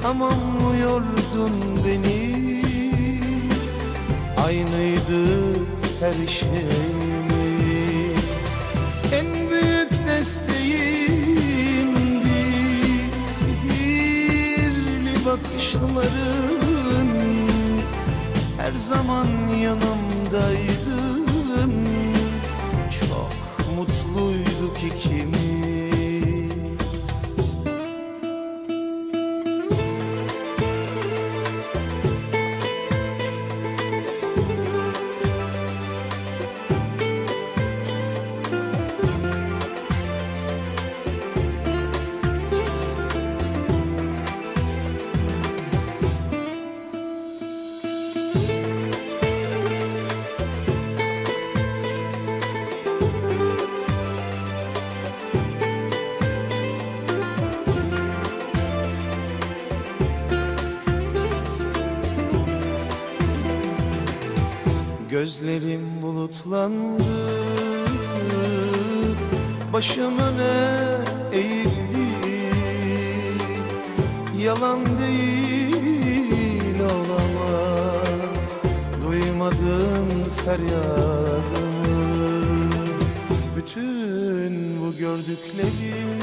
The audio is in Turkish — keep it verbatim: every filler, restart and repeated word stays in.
tamamlıyordun beni. Aynıydı her şeyimiz. En büyük desteğimdi sihirli bakışların. Her zaman yanımdaydın. Çok mutluyduk ikimiz. Gözlerim bulutlandı, başım öne eğildi. Yalan değil, olamaz, duymadın feryadımı. Bütün bu gördüklerim